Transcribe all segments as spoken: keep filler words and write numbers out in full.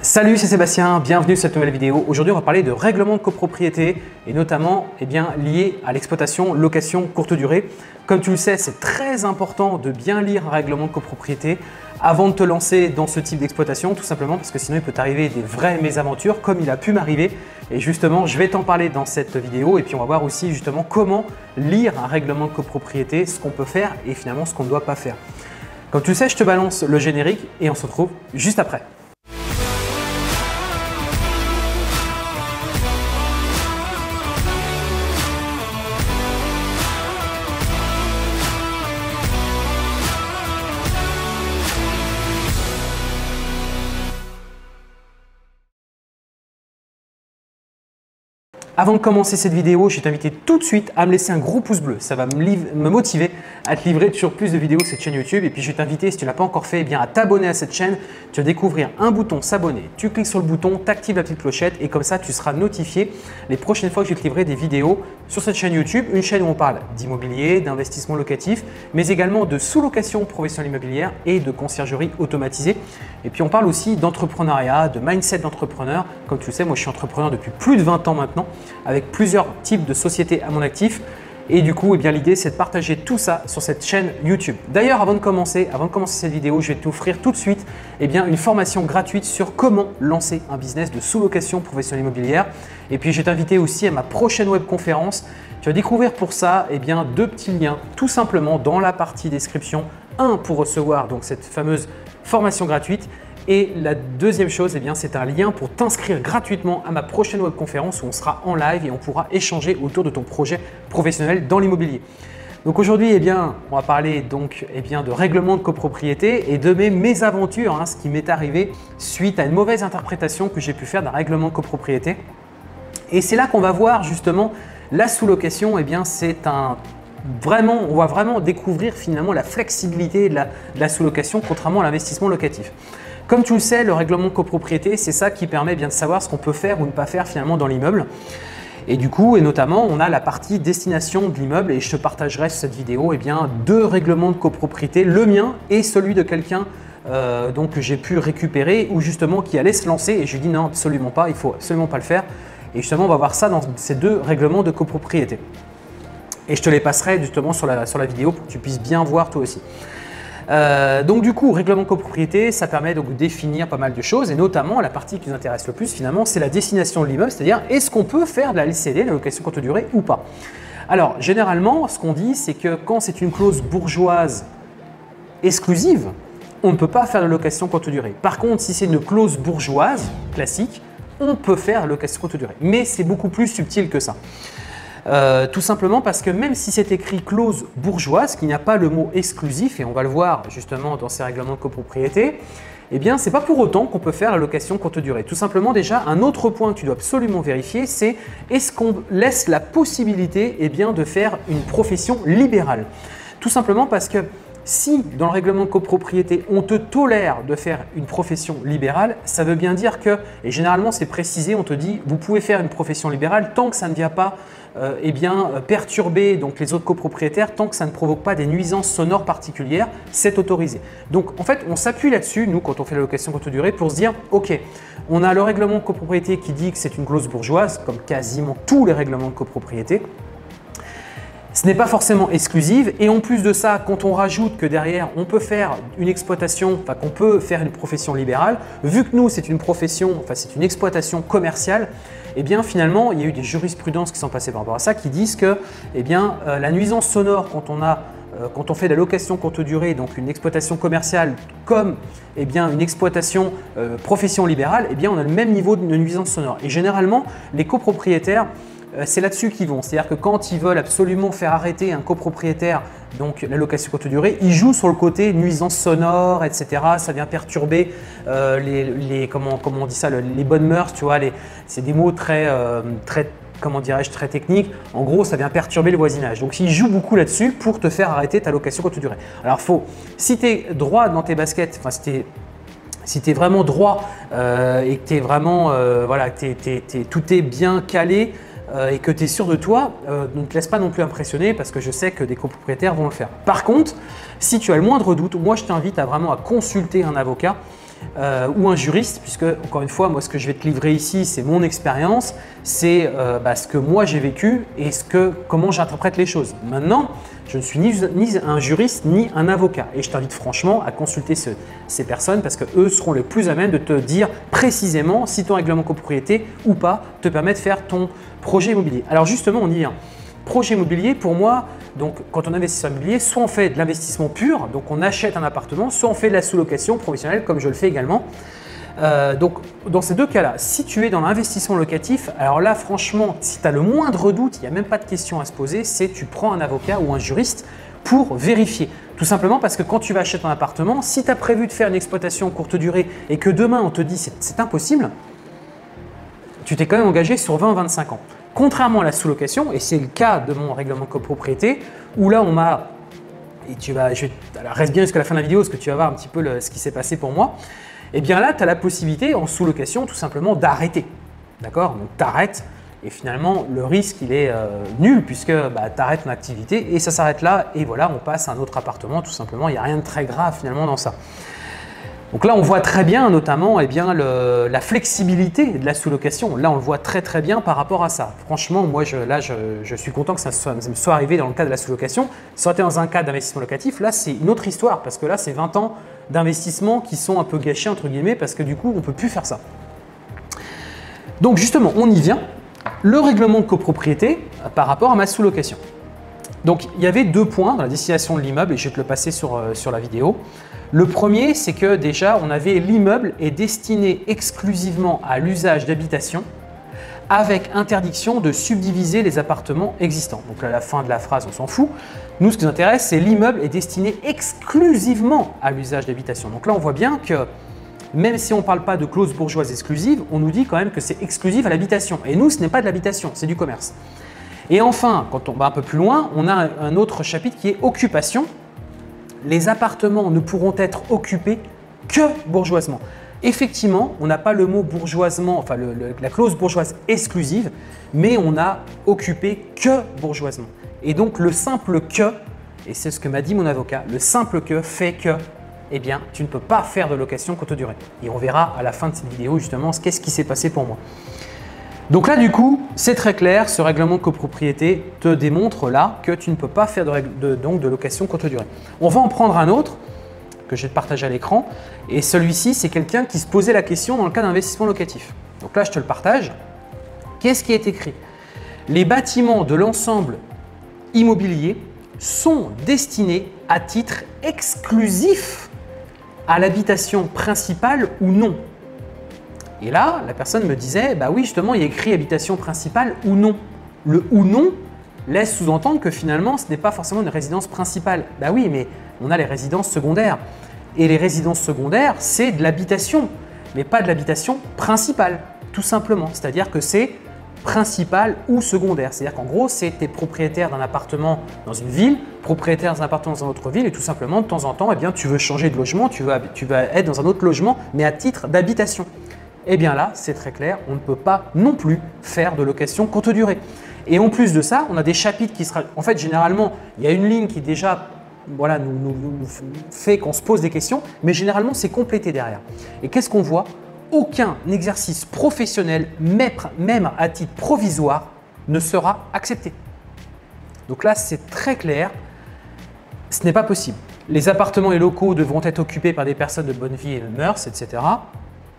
Salut, c'est Sébastien, bienvenue sur cette nouvelle vidéo. Aujourd'hui, on va parler de règlement de copropriété et notamment eh bien, lié à l'exploitation location courte durée. Comme tu le sais, c'est très important de bien lire un règlement de copropriété avant de te lancer dans ce type d'exploitation, tout simplement parce que sinon il peut t'arriver des vraies mésaventures comme il a pu m'arriver. Et justement, je vais t'en parler dans cette vidéo et puis on va voir aussi justement comment lire un règlement de copropriété, ce qu'on peut faire et finalement ce qu'on ne doit pas faire. Comme tu le sais, je te balance le générique et on se retrouve juste après. Avant de commencer cette vidéo, je vais t'inviter tout de suite à me laisser un gros pouce bleu. Ça va me, me motiver à te livrer toujours plus de vidéos sur cette chaîne YouTube. Et puis, je vais t'inviter, si tu ne l'as pas encore fait, eh bien, à t'abonner à cette chaîne. Tu vas découvrir un bouton s'abonner. Tu cliques sur le bouton, tu actives la petite clochette et comme ça, tu seras notifié les prochaines fois que je vais te livrer des vidéos sur cette chaîne YouTube. Une chaîne où on parle d'immobilier, d'investissement locatif, mais également de sous-location professionnelle immobilière et de conciergerie automatisée. Et puis, on parle aussi d'entrepreneuriat, de mindset d'entrepreneur. Comme tu le sais, moi, je suis entrepreneur depuis plus de vingt ans maintenant, avec plusieurs types de sociétés à mon actif. Et du coup, eh bien, l'idée, c'est de partager tout ça sur cette chaîne YouTube. D'ailleurs, avant de commencer, avant de commencer cette vidéo, je vais t'offrir tout de suite eh bien, une formation gratuite sur comment lancer un business de sous-location professionnelle immobilière. Et puis, je vais t'inviter aussi à ma prochaine webconférence. Tu vas découvrir pour ça eh bien, deux petits liens, tout simplement dans la partie description. Un pour recevoir donc cette fameuse formation gratuite. Et la deuxième chose, eh bien, c'est un lien pour t'inscrire gratuitement à ma prochaine webconférence où on sera en live et on pourra échanger autour de ton projet professionnel dans l'immobilier. Donc aujourd'hui, eh bien, on va parler donc, eh bien, de règlement de copropriété et de mes mésaventures, hein, ce qui m'est arrivé suite à une mauvaise interprétation que j'ai pu faire d'un règlement de copropriété. Et c'est là qu'on va voir justement la sous-location, eh bien, c'est un… Vraiment, on va vraiment découvrir finalement la flexibilité de la, de la sous-location contrairement à l'investissement locatif. Comme tu le sais, le règlement de copropriété, c'est ça qui permet bien de savoir ce qu'on peut faire ou ne pas faire finalement dans l'immeuble. Et du coup, et notamment, on a la partie destination de l'immeuble et je te partagerai sur cette vidéo eh bien, deux règlements de copropriété, le mien et celui de quelqu'un euh, donc, que j'ai pu récupérer ou justement qui allait se lancer et je lui dis non, absolument pas, il ne faut absolument pas le faire. Et justement, on va voir ça dans ces deux règlements de copropriété. Et je te les passerai justement sur la, sur la vidéo pour que tu puisses bien voir toi aussi. Euh, donc du coup, règlement de copropriété, ça permet donc de définir pas mal de choses et notamment la partie qui nous intéresse le plus finalement, c'est la destination de l'immeuble, c'est-à-dire est-ce qu'on peut faire de la L C D, la location courte durée ou pas. Alors généralement, ce qu'on dit, c'est que quand c'est une clause bourgeoise exclusive, on ne peut pas faire de location courte durée. Par contre, si c'est une clause bourgeoise classique, on peut faire de location courte durée, mais c'est beaucoup plus subtil que ça. Euh, tout simplement parce que même si c'est écrit clause bourgeoise, qu'il n'y a pas le mot exclusif, et on va le voir justement dans ces règlements de copropriété, eh bien, ce n'est pas pour autant qu'on peut faire la location courte durée. Tout simplement, déjà, un autre point que tu dois absolument vérifier, c'est est-ce qu'on laisse la possibilité eh bien, de faire une profession libérale. Tout simplement parce que si dans le règlement de copropriété, on te tolère de faire une profession libérale, ça veut bien dire que, et généralement c'est précisé, on te dit vous pouvez faire une profession libérale tant que ça ne vient pas euh, eh bien, perturber donc, les autres copropriétaires, tant que ça ne provoque pas des nuisances sonores particulières, c'est autorisé. Donc en fait, on s'appuie là-dessus, nous, quand on fait la location courte durée, pour se dire ok, on a le règlement de copropriété qui dit que c'est une clause bourgeoise, comme quasiment tous les règlements de copropriété. Ce n'est pas forcément exclusive et en plus de ça, quand on rajoute que derrière, on peut faire une exploitation, enfin qu'on peut faire une profession libérale, vu que nous, c'est une profession, enfin c'est une exploitation commerciale, eh bien finalement, il y a eu des jurisprudences qui sont passées par rapport à ça qui disent que eh bien, euh, la nuisance sonore quand on a euh, quand on fait de la location courte durée, donc une exploitation commerciale comme eh bien, une exploitation euh, profession libérale, eh bien on a le même niveau de nuisance sonore. Et généralement, les copropriétaires, c'est là-dessus qu'ils vont. C'est-à-dire que quand ils veulent absolument faire arrêter un copropriétaire, donc la location courte durée, ils jouent sur le côté nuisance sonore, et cetera. Ça vient perturber euh, les, les, comment, comment on dit ça, les bonnes mœurs, tu vois. C'est des mots très, euh, très comment dirais-je, très techniques. En gros, ça vient perturber le voisinage. Donc, ils jouent beaucoup là-dessus pour te faire arrêter ta location courte durée. Alors, faut, si tu es droit dans tes baskets, enfin, si tu es Si tu es vraiment droit euh, et que tu es vraiment, euh, voilà, t'es, t'es, t'es, tout est bien calé, euh, et que tu es sûr de toi, euh, ne te laisse pas non plus impressionner parce que je sais que des copropriétaires vont le faire. Par contre, si tu as le moindre doute, moi je t'invite à vraiment à consulter un avocat euh, ou un juriste, puisque encore une fois, moi ce que je vais te livrer ici, c'est mon expérience, c'est euh, bah, ce que moi j'ai vécu et ce que, comment j'interprète les choses. Maintenant, je ne suis ni, ni un juriste ni un avocat et je t'invite franchement à consulter ce, ces personnes parce qu'eux seront les plus à même de te dire précisément si ton règlement copropriété ou pas te permet de faire ton projet immobilier. Alors justement, on y vient. Projet immobilier, pour moi, donc quand on investit sur l'immobilier, soit on fait de l'investissement pur, donc on achète un appartement, soit on fait de la sous-location professionnelle comme je le fais également. Euh, donc dans ces deux cas-là, si tu es dans l'investissement locatif, alors là franchement, si tu as le moindre doute, il n'y a même pas de question à se poser, c'est tu prends un avocat ou un juriste pour vérifier. Tout simplement parce que quand tu vas acheter un appartement, si tu as prévu de faire une exploitation courte durée et que demain on te dit c'est impossible, tu t'es quand même engagé sur vingt à vingt-cinq ans. Contrairement à la sous-location, et c'est le cas de mon règlement copropriété, où là on m'a, et tu vas, je vais, alors reste bien jusqu'à la fin de la vidéo parce que tu vas voir un petit peu le, ce qui s'est passé pour moi, et bien là tu as la possibilité en sous-location tout simplement d'arrêter. D'accord? Donc tu arrêtes et finalement le risque il est euh, nul puisque bah, tu arrêtes ton activité et ça s'arrête là et voilà on passe à un autre appartement tout simplement, il n'y a rien de très grave finalement dans ça. Donc là, on voit très bien notamment eh bien, le, la flexibilité de la sous-location. Là, on le voit très très bien par rapport à ça. Franchement, moi, je, là, je, je suis content que ça, soit, ça me soit arrivé dans le cas de la sous-location. Ça aurait été dans un cas d'investissement locatif, là, c'est une autre histoire parce que là, c'est vingt ans d'investissement qui sont un peu gâchés, entre guillemets, parce que du coup, on ne peut plus faire ça. Donc justement, on y vient. Le règlement de copropriété euh, par rapport à ma sous-location. Donc, il y avait deux points dans la destination de l'immeuble et je vais te le passer sur, euh, sur la vidéo. Le premier, c'est que déjà, on avait l'immeuble est destiné exclusivement à l'usage d'habitation avec interdiction de subdiviser les appartements existants. Donc à la fin de la phrase, on s'en fout. Nous, ce qui nous intéresse, c'est l'immeuble est destiné exclusivement à l'usage d'habitation. Donc là, on voit bien que même si on ne parle pas de clause bourgeoise exclusive, on nous dit quand même que c'est exclusif à l'habitation. Et nous, ce n'est pas de l'habitation, c'est du commerce. Et enfin, quand on va un peu plus loin, on a un autre chapitre qui est occupation. Les appartements ne pourront être occupés que bourgeoisement. Effectivement, on n'a pas le mot bourgeoisement, enfin le, le, la clause bourgeoise exclusive, mais on a occupé que bourgeoisement. Et donc le simple que, et c'est ce que m'a dit mon avocat, le simple que fait que, eh bien, tu ne peux pas faire de location courte durée. Et on verra à la fin de cette vidéo justement qu'est-ce qui s'est passé pour moi. Donc là, du coup, c'est très clair, ce règlement de copropriété te démontre là que tu ne peux pas faire de, de, donc de location courte durée. On va en prendre un autre que je vais te partager à l'écran. Et celui-ci, c'est quelqu'un qui se posait la question dans le cas d'investissement locatif. Donc là, je te le partage. Qu'est-ce qui est écrit? Les bâtiments de l'ensemble immobilier sont destinés à titre exclusif à l'habitation principale ou non. Et là, la personne me disait, bah oui, justement, il y a écrit habitation principale ou non. Le ou non laisse sous-entendre que finalement, ce n'est pas forcément une résidence principale. Bah oui, mais on a les résidences secondaires. Et les résidences secondaires, c'est de l'habitation, mais pas de l'habitation principale, tout simplement. C'est-à-dire que c'est principal ou secondaire. C'est-à-dire qu'en gros, c'est tu es propriétaire d'un appartement dans une ville, propriétaire d'un appartement dans une autre ville, et tout simplement, de temps en temps, eh bien, tu veux changer de logement, tu vas, tu vas être dans un autre logement, mais à titre d'habitation. Eh bien là, c'est très clair, on ne peut pas non plus faire de location courte durée. Et en plus de ça, on a des chapitres qui sera… En fait, généralement, il y a une ligne qui déjà voilà, nous, nous, nous fait qu'on se pose des questions, mais généralement, c'est complété derrière. Et qu'est-ce qu'on voit? Aucun exercice professionnel, même à titre provisoire, ne sera accepté. Donc là, c'est très clair, ce n'est pas possible. Les appartements et locaux devront être occupés par des personnes de bonne vie et de mœurs, et cetera.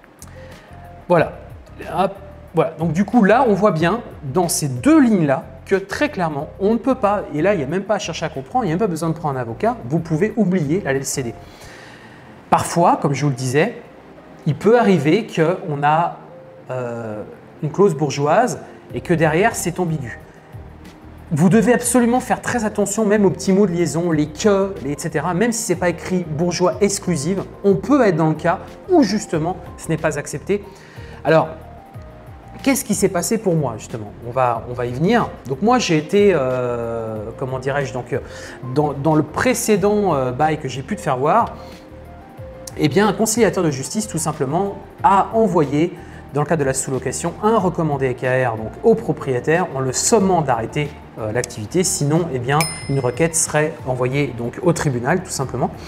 Voilà. Hop. Voilà. Donc du coup, là, on voit bien dans ces deux lignes-là que très clairement, on ne peut pas, et là, il n'y a même pas à chercher à comprendre, il n'y a même pas besoin de prendre un avocat, vous pouvez oublier la L C D. Parfois, comme je vous le disais, il peut arriver qu'on a euh, une clause bourgeoise et que derrière, c'est ambigu. Vous devez absolument faire très attention même aux petits mots de liaison, les que, les et cetera. Même si ce n'est pas écrit bourgeois exclusive, on peut être dans le cas où justement, ce n'est pas accepté. Alors, qu'est-ce qui s'est passé pour moi justement? On va, on va y venir. Donc moi, j'ai été, euh, comment dirais-je, donc dans, dans le précédent euh, bail que j'ai pu te faire voir, eh bien, un conciliateur de justice tout simplement a envoyé, dans le cadre de la sous-location, un recommandé A Q R donc, au propriétaire en le sommant d'arrêter euh, l'activité. Sinon, eh bien, une requête serait envoyée donc, au tribunal tout simplement.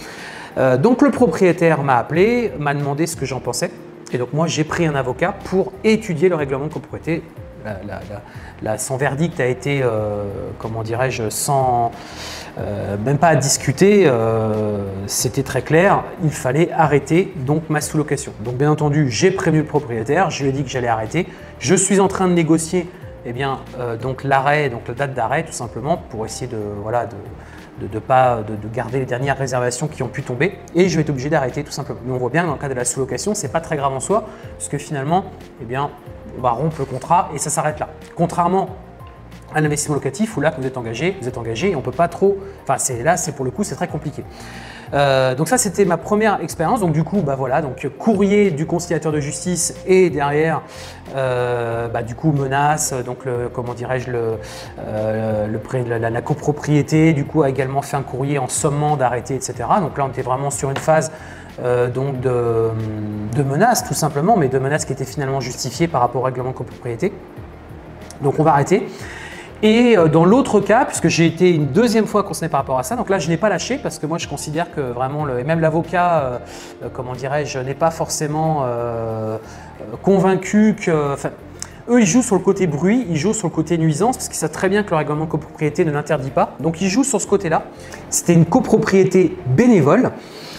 Euh, donc le propriétaire m'a appelé, m'a demandé ce que j'en pensais. Et donc moi, j'ai pris un avocat pour étudier le règlement de copropriété. La, la, la, la, son verdict a été, euh, comment dirais-je, sans euh, même pas à discuter. Euh, C'était très clair. Il fallait arrêter donc ma sous-location. Donc bien entendu, j'ai prévenu le propriétaire. Je lui ai dit que j'allais arrêter. Je suis en train de négocier, eh bien, euh, donc l'arrêt, donc la date d'arrêt, tout simplement, pour essayer de, voilà, de de, de, pas, de, de garder les dernières réservations qui ont pu tomber, et je vais être obligé d'arrêter tout simplement. Mais on voit bien dans le cas de la sous-location, c'est pas très grave en soi, puisque finalement, eh bien, on va rompre le contrat et ça s'arrête là. Contrairement à l'investissement locatif où là, vous êtes engagé, vous êtes engagé et on ne peut pas trop. Enfin, c'est là, c'est pour le coup, c'est très compliqué. Euh, donc ça, c'était ma première expérience. Donc du coup, bah voilà, donc courrier du conciliateur de justice et derrière, euh, bah, du coup menace. Donc le, comment dirais-je, le, euh, le la, la copropriété, du coup, a également fait un courrier en sommant d'arrêter, et cetera. Donc là, on était vraiment sur une phase euh, donc de, de menace tout simplement, mais de menace qui était finalement justifiée par rapport au règlement de copropriété. Donc on va arrêter. Et dans l'autre cas, puisque j'ai été une deuxième fois concerné par rapport à ça, donc là je n'ai pas lâché parce que moi je considère que vraiment, le, et même l'avocat, euh, comment dirais-je, n'est pas forcément euh, convaincu que… Enfin, eux ils jouent sur le côté bruit, ils jouent sur le côté nuisance parce qu'ils savent très bien que le règlement de copropriété ne l'interdit pas. Donc ils jouent sur ce côté-là. C'était une copropriété bénévole.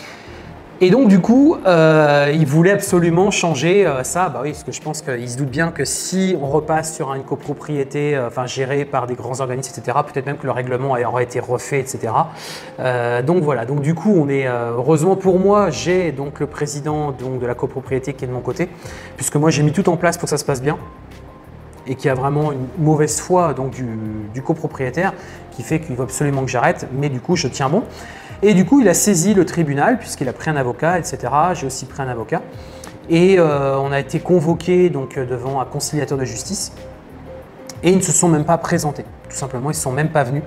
Et donc du coup, euh, ils voulaient absolument changer euh, ça. Bah oui, parce que je pense qu'ils se doutent bien que si on repasse sur une copropriété, euh, enfin gérée par des grands organismes, et cetera, peut-être même que le règlement aurait été refait, et cetera. Euh, donc voilà. Donc du coup, on est euh, heureusement pour moi, j'ai donc le président donc, de la copropriété qui est de mon côté, puisque moi j'ai mis tout en place pour que ça se passe bien. Et qui a vraiment une mauvaise foi donc, du, du copropriétaire qui fait qu'il veut absolument que j'arrête, mais du coup je tiens bon. Et du coup il a saisi le tribunal puisqu'il a pris un avocat, et cetera. J'ai aussi pris un avocat et euh, on a été convoqué donc, devant un conciliateur de justice et ils ne se sont même pas présentés, tout simplement ils ne sont même pas venus.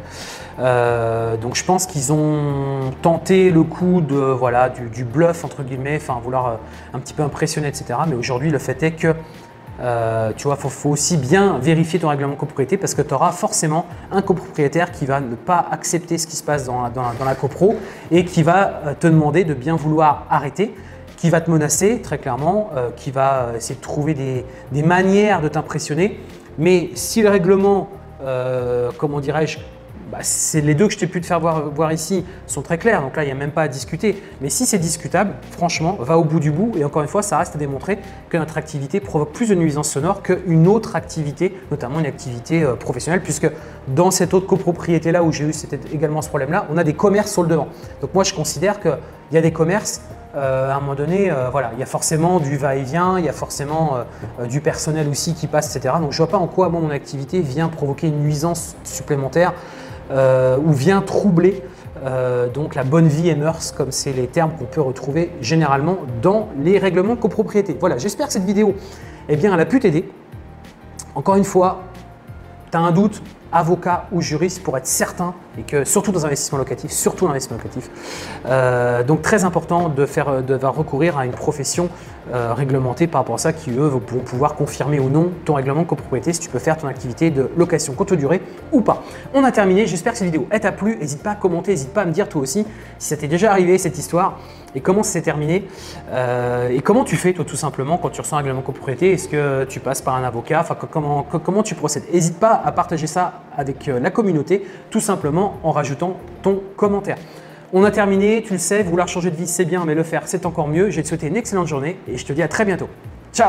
Euh, donc je pense qu'ils ont tenté le coup de, voilà, du, du bluff entre guillemets, enfin vouloir euh, un petit peu impressionner, et cetera. Mais aujourd'hui le fait est que Euh, tu vois, il faut, faut aussi bien vérifier ton règlement de copropriété parce que tu auras forcément un copropriétaire qui va ne pas accepter ce qui se passe dans la, dans la, dans la copro et qui va te demander de bien vouloir arrêter, qui va te menacer très clairement, euh, qui va essayer de trouver des, des manières de t'impressionner. Mais si le règlement, euh, comment dirais-je, bah, c'est les deux que je t'ai pu te faire voir, voir ici sont très clairs, donc là il n'y a même pas à discuter. Mais si c'est discutable, franchement, va au bout du bout et encore une fois, ça reste à démontrer que notre activité provoque plus de nuisances sonores qu'une autre activité, notamment une activité euh, professionnelle, puisque dans cette autre copropriété là où j'ai eu c'était également ce problème-là, on a des commerces sur le devant. Donc moi je considère qu'il y a des commerces. Euh, à un moment donné, euh, voilà, il y a forcément du va-et-vient, il y a forcément euh, du personnel aussi qui passe, et cetera. Donc je ne vois pas en quoi moi, mon activité vient provoquer une nuisance supplémentaire euh, ou vient troubler euh, donc la bonne vie et mœurs, comme c'est les termes qu'on peut retrouver généralement dans les règlements de copropriété. Voilà, j'espère que cette vidéo eh bien, elle a pu t'aider. Encore une fois, tu as un doute, avocat ou juriste pour être certain et que surtout dans l'investissement locatif, surtout l'investissement locatif, euh, donc très important de faire, de, de recourir à une profession euh, réglementée par rapport à ça qui eux vont pouvoir confirmer ou non ton règlement de copropriété si tu peux faire ton activité de location courte durée ou pas. On a terminé, j'espère que cette vidéo t'a plu, n'hésite pas à commenter, n'hésite pas à me dire toi aussi si ça t'est déjà arrivé cette histoire et comment c'est terminé euh, et comment tu fais toi tout simplement quand tu reçois un règlement de copropriété, est-ce que tu passes par un avocat, enfin comment, comment tu procèdes. N'hésite pas à partager ça avec la communauté tout simplement en rajoutant ton commentaire. On a terminé, tu le sais, vouloir changer de vie c'est bien mais le faire c'est encore mieux. Je vais te souhaiter une excellente journée et je te dis à très bientôt. Ciao!